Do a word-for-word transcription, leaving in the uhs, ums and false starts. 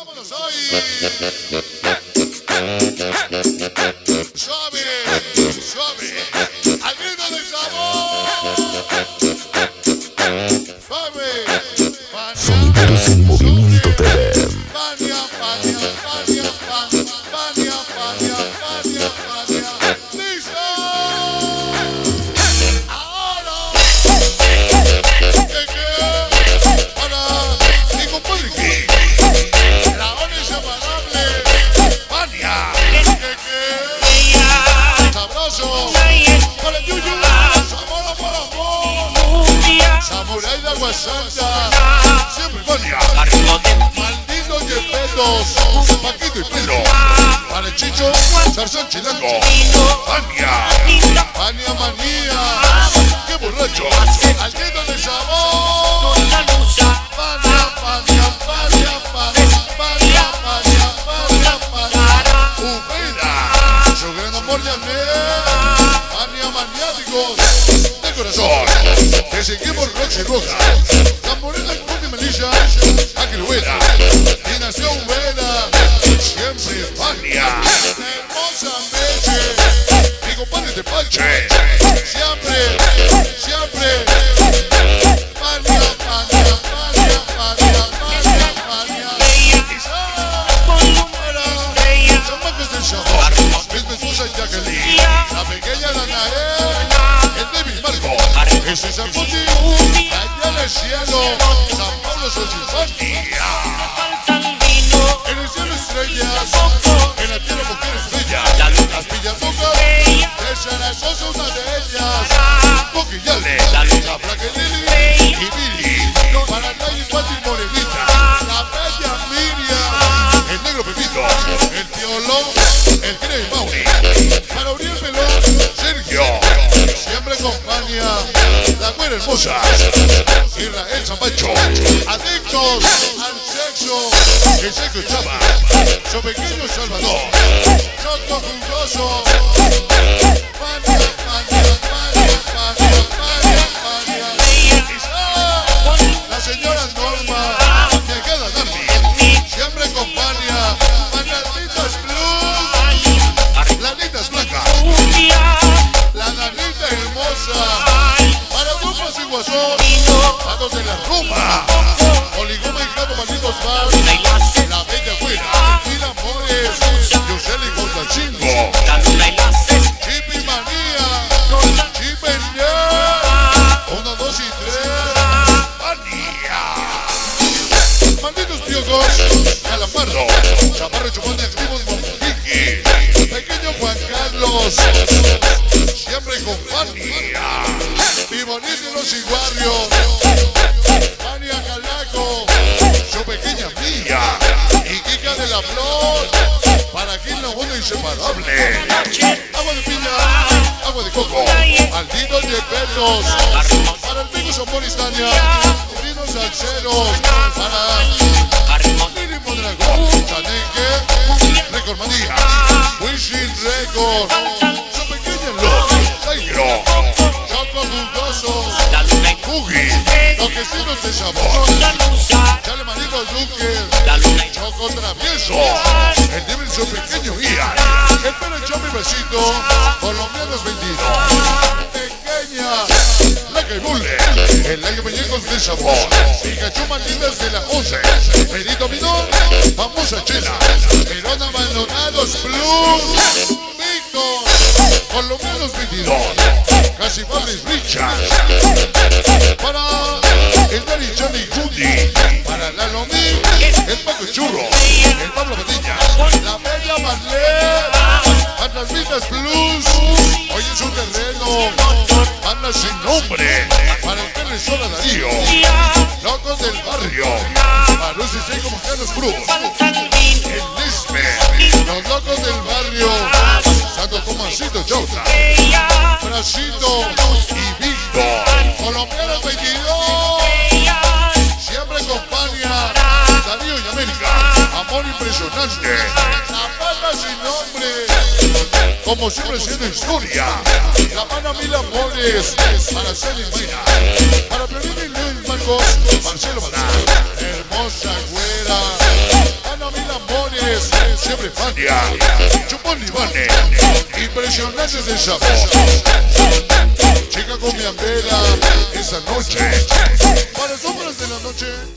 vámonos hoy. Suave, suave, al grito del sabor. Suave, Sonideros en Movimiento T V. Fania, Fania, Fania, Fania, Fania, Fania, Fania, Fania. ¡Listo! Ahora. ¿Qué, qué? Para mi compadre King. La hora inseparable. Fania. ¿Qué, qué? Sabroso. Para el Yuyu. Sabor por amor. Samurai de Agua Santa. Siempre Fania. Malditos yepetos. Paquito y Pedro. Para el Chicho. Zarzón Chilango. Fania. Fania manía. ¡Qué borracho! ¡Al grito del sabor! Fania, Fania, Fania, Fania, Fania, Fania, Fania, Fania. Ujera. Su gran amor de Amner. Fania maniáticos de corazón. Que seguimos Roxy Roja. La morena con Melissa. Ángel Buena. Y nación buena. Siempre Fania. Hermosa Meche. Mi compadre de Pache. Siempre, siempre. Fania, Fania, Fania, Fania, Fania, Fania. Para chamacos del sabor. Es mi esposa Jacqueline. La pequeña Danae. El David Marco. Ese es el Puti. Allá en el cielo. San Pablo Socifania. En el cielo estrellas. En la tierra mujeres bellas. Las villarrocas. De Sarazón son una de ellas. Coquillale. La Flaque Lili. Y Billy. Para Nay y Pati Morenita. La bella Miriam. El negro Pepito. El Piolón. El Grey Mauri. Para Uriel Pelón. Sergio. Siempre acompaña. La güera hermosa. Israel Zamacho. Adictos al sexo. El sexo Chava. Su pequeño Salvador. Choco jugoso. Fania, Fania, Fania, Fania, Fania, Fania. La señora Norma. Llegada Darby. Siempre acompaña. Manaditas Blues. Lanitas Blancas. La Danita hermosa. Para grupos y guasón. Patos de la rumba. Oligoma y Gato Malditos Bar. La bella güera. Mil amores. Yoseli Cortachingo. Chipi Manía. Chipeña. Uno, dos y tres. Manía. Malditos piojos. Calamardo. Chaparro Chupón activos Monjiqui. Pequeño Juan Carlos. Siempre con Fania. Mi bonito y los iguarios. Fania Calaco. Su pequeña Mía. Y Kika de la Flor. Para quien no uno inseparable. Agua de piña. Agua de coco. Malditos yepetos. Para el Pico Somoristania. Sobrinos salseros. Para Lili Mondragón. Chaneque. Record Manía. Wishing Record. Su pequeña Luz. Tairo. Choco Jugoso. Boogie. Toquecitos de sabor. Chale Manitos Duque. Choco Travieso. El débil su pequeño guía. El pelo echó mi besito. Colombianos vendidos. Pequeña. Laca y Bulle. El año muñecos de sabor. Pikachu Malditas de la once. Perito Minor. Famosa Chela. Perón Abandonados Blues. Víctor. Colombianos vendidos. Casi Barris Richard. Para el Dari Johnny Judy. Para la Lomi. El Paco Churro. El Pablo Padilla. La Bella Marlene. Fantasmitas Blues. Hoy es un terreno. Anda sin nombre. Para el Telesola Darío. Locos del barrio. Para Lucy Sey como Carlos Cruz. El Lisbeth. Los locos del barrio. Santo Tomasito Chauta. Bracito y Víctor. Colombianos veintidós. Siempre acompaña Darío y América. Amor impresionante. La pata sin nombre. Como siempre siendo historia. La mano Mil Amores. Para Celia Mena. Para Planeta y Luis Marcos. Marcelo Maná. Hermosa güera. Ana siempre Fania, Chupón Libane, impresionantes de sabor. Chica con mi ambera esa noche, para sombras de la noche.